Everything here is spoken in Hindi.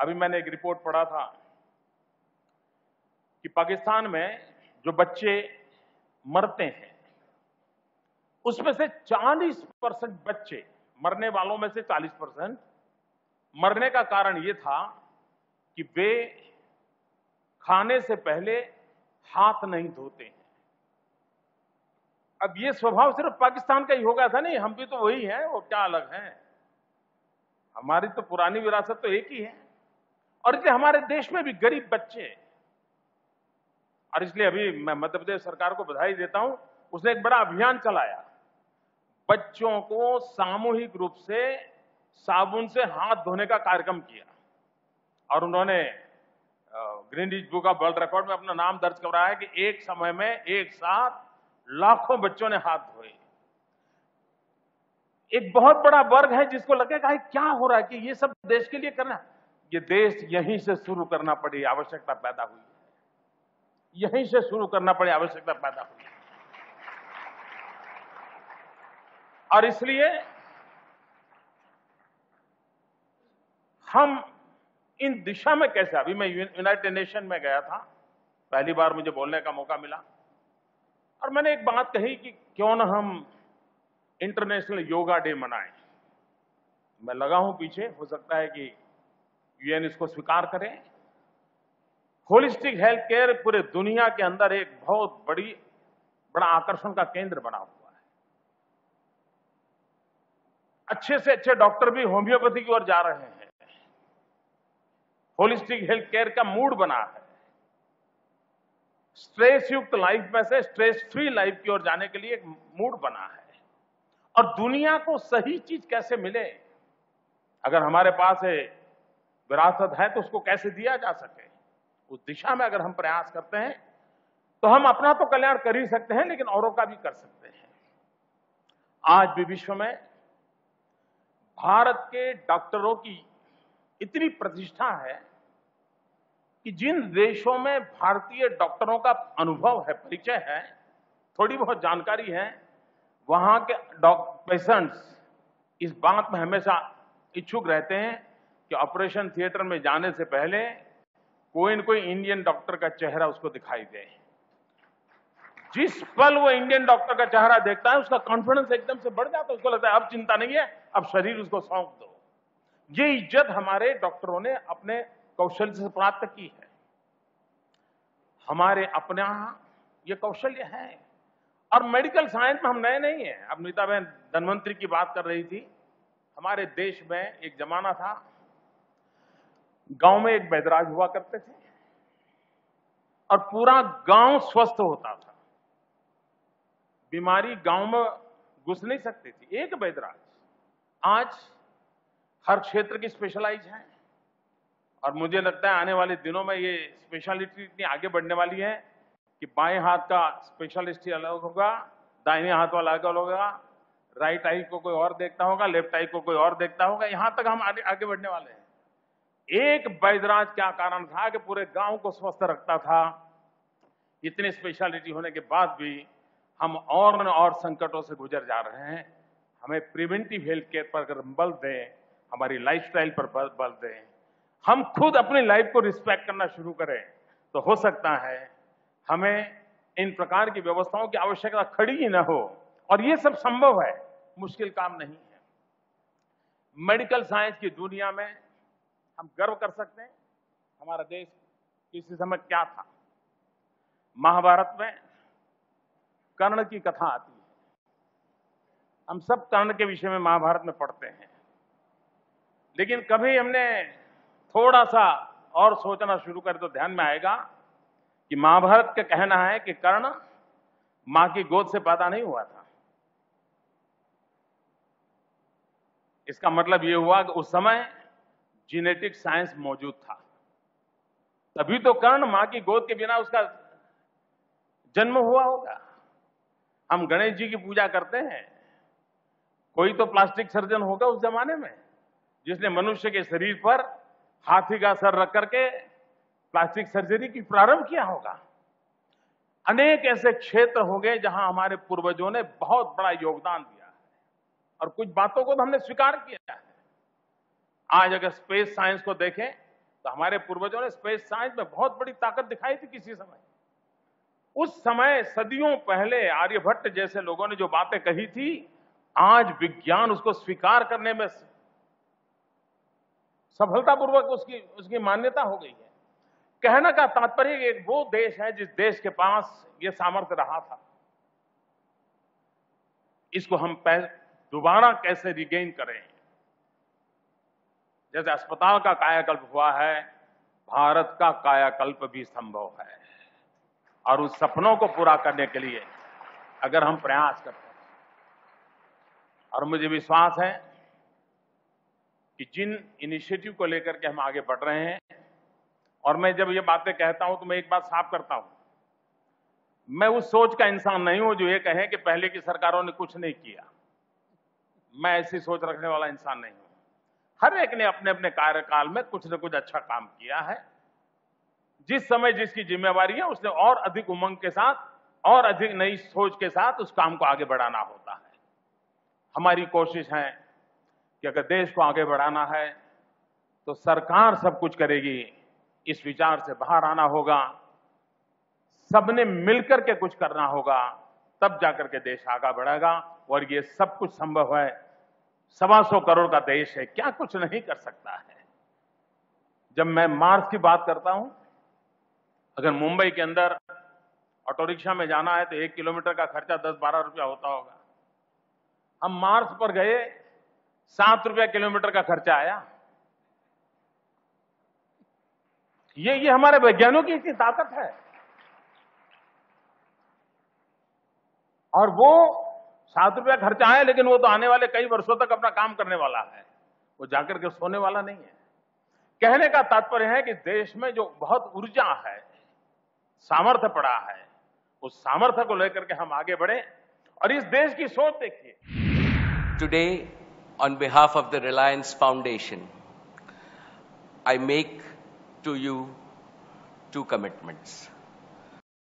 अभी मैंने एक रिपोर्ट पढ़ा था कि पाकिस्तान में जो बच्चे मरते हैं उसमें से 40% बच्चे, मरने वालों में से 40% मरने का कारण ये था कि वे खाने से पहले हाथ नहीं धोते हैं। अब ये स्वभाव सिर्फ पाकिस्तान का ही होगा था नहीं, हम भी तो वही हैं, वो क्या अलग हैं। हमारी तो पुरानी विरासत तो एक ही है। और इसलिए हमारे देश में भी गरीब बच्चे, और इसलिए अभी मैं मध्य प्रदेश सरकार को बधाई देता हूं, उसने एक बड़ा अभियान चलाया, बच्चों को सामूहिक रूप से साबुन से हाथ धोने का कार्यक्रम किया और उन्होंने Guinness book of world record में अपना नाम दर्ज कराया है कि एक समय में एक साथ लाखों बच्चों ने हाथ धोए। एक बहुत बड़ा वर्ग है जिसको लगेगा क्या हो रहा है कि ये सब देश के लिए करना। ये देश यहीं से शुरू करना पड़ी आवश्यकता पैदा हुई है, यहीं से शुरू करना पड़ी आवश्यकता पैदा हुई है। और इसलिए हम इन दिशा में कैसे, अभी मैं यूनाइटेड नेशन में गया था, पहली बार मुझे बोलने का मौका मिला और मैंने एक बात कही कि क्यों ना हम इंटरनेशनल योगा डे मनाएं। मैं लगा हूं पीछे, हो सकता है कि यूएन इसको स्वीकार करे। होलिस्टिक हेल्थ केयर पूरे दुनिया के अंदर एक बहुत बड़ा आकर्षण का केंद्र बना हुआ है। अच्छे से अच्छे डॉक्टर भी होम्योपैथी की ओर जा रहे हैं। होलिस्टिक हेल्थ केयर का मूड बना है। स्ट्रेस युक्त लाइफ में से स्ट्रेस फ्री लाइफ की ओर जाने के लिए एक मूड बना है। और दुनिया को सही चीज कैसे मिले, अगर हमारे पास विरासत है तो उसको कैसे दिया जा सके, उस दिशा में अगर हम प्रयास करते हैं तो हम अपना तो कल्याण कर ही सकते हैं लेकिन औरों का भी कर सकते हैं। आज भी विश्व में भारत के डॉक्टरों की इतनी प्रतिष्ठा है कि जिन देशों में भारतीय डॉक्टरों का अनुभव है, परिचय है, थोड़ी बहुत जानकारी है, वहां के पेशेंट्स इस बात में हमेशा इच्छुक रहते हैं कि ऑपरेशन थिएटर में जाने से पहले कोई न कोई इंडियन डॉक्टर का चेहरा उसको दिखाई दे। जिस पल वो इंडियन डॉक्टर का चेहरा देखता है उसका कॉन्फिडेंस एकदम से बढ़ जाता है, उसको लगता है अब चिंता नहीं है, अब शरीर उसको सौंप दो। ये इज्जत हमारे डॉक्टरों ने अपने कौशल से प्राप्त की है। हमारे अपने यहां ये कौशल्य है और मेडिकल साइंस में हम नए नहीं हैं। अब नीता बहन धनवंतरी की बात कर रही थी। हमारे देश में एक जमाना था, गांव में एक वैद्यराज हुआ करते थे और पूरा गांव स्वस्थ होता था। बीमारी गांव में घुस नहीं सकती थी, एक वैद्यराज। आज हर क्षेत्र की स्पेशलाइज है और मुझे लगता है आने वाले दिनों में ये स्पेशलिटी इतनी आगे बढ़ने वाली है कि बाएं हाथ का स्पेशलिस्ट अलग होगा, दाहिने हाथ वाला अलग होगा, राइट आई को कोई और देखता होगा, लेफ्ट आई को कोई और देखता होगा। यहां तक हम आगे बढ़ने वाले हैं। एक वैद्यराज क्या कारण था कि पूरे गांव को स्वस्थ रखता था। इतनी स्पेशलिटी होने के बाद भी हम और संकटों से गुजर जा रहे हैं। हमें प्रिवेंटिव हेल्थ केयर पर अगर बल दें, हमारी लाइफस्टाइल पर बल दें, हम खुद अपनी लाइफ को रिस्पेक्ट करना शुरू करें तो हो सकता है हमें इन प्रकार की व्यवस्थाओं की आवश्यकता खड़ी ही न हो। और ये सब संभव है, मुश्किल काम नहीं है। मेडिकल साइंस की दुनिया में हम गर्व कर सकते हैं। हमारा देश किसी समय क्या था। महाभारत में कर्ण की कथा आती है। हम सब कर्ण के विषय में महाभारत में पढ़ते हैं, लेकिन कभी हमने थोड़ा सा और सोचना शुरू करें तो ध्यान में आएगा कि महाभारत का कहना है कि कर्ण मां की गोद से पैदा नहीं हुआ था। इसका मतलब यह हुआ कि उस समय जेनेटिक साइंस मौजूद था, तभी तो कर्ण मां की गोद के बिना उसका जन्म हुआ होगा। हम गणेश जी की पूजा करते हैं, कोई तो प्लास्टिक सर्जन होगा उस जमाने में जिसने मनुष्य के शरीर पर हाथी का सर रख करके प्लास्टिक सर्जरी की प्रारंभ किया होगा। अनेक ऐसे क्षेत्र हो गए जहां हमारे पूर्वजों ने बहुत बड़ा योगदान दिया है और कुछ बातों को तो हमने स्वीकार किया है। आज अगर स्पेस साइंस को देखें तो हमारे पूर्वजों ने स्पेस साइंस में बहुत बड़ी ताकत दिखाई थी किसी समय। उस समय सदियों पहले आर्यभट्ट जैसे लोगों ने जो बातें कही थी, आज विज्ञान उसको स्वीकार करने में सफलतापूर्वक उसकी मान्यता हो गई है। कहने का तात्पर्य एक वो देश है जिस देश के पास ये सामर्थ्य रहा था, इसको हम दोबारा कैसे रिगेन करें। जैसे अस्पताल का कायाकल्प हुआ है, भारत का कायाकल्प भी संभव है, और उस सपनों को पूरा करने के लिए अगर हम प्रयास करते हैं, और मुझे विश्वास है कि जिन इनिशिएटिव को लेकर के हम आगे बढ़ रहे हैं, और मैं जब ये बातें कहता हूं तो मैं एक बात साफ करता हूं, मैं उस सोच का इंसान नहीं हूं जो ये कहे कि पहले की सरकारों ने कुछ नहीं किया। मैं ऐसी सोच रखने वाला इंसान नहीं हूं। हर एक ने अपने अपने कार्यकाल में कुछ न कुछ अच्छा काम किया है। जिस समय जिसकी जिम्मेवारी है उसने और अधिक उमंग के साथ और अधिक नई सोच के साथ उस काम को आगे बढ़ाना होता है। हमारी कोशिश है कि अगर देश को आगे बढ़ाना है तो सरकार सब कुछ करेगी, इस विचार से बाहर आना होगा, सबने मिलकर के कुछ करना होगा, तब जाकर के देश आगे बढ़ेगा। और ये सब कुछ संभव है। 125 करोड़ का देश है, क्या कुछ नहीं कर सकता है। जब मैं मार्च की बात करता हूं, अगर मुंबई के अंदर ऑटो रिक्शा में जाना है तो 1 किलोमीटर का खर्चा 10-12 रुपया होता होगा। हम मार्च पर गए, 7 रुपया किलोमीटर का खर्चा आया। ये हमारे वैज्ञानिकों की ताकत है। और वो 7 रुपया खर्चा आया, लेकिन वो तो आने वाले कई वर्षों तक अपना काम करने वाला है, वो जाकर के सोने वाला नहीं है। कहने का तात्पर्य है कि देश में जो बहुत ऊर्जा है, सामर्थ्य पड़ा है, उस सामर्थ्य को लेकर के हम आगे बढ़े। और इस देश की सोच देखिए। Today, on behalf of the Reliance Foundation, I make to you 2 commitments.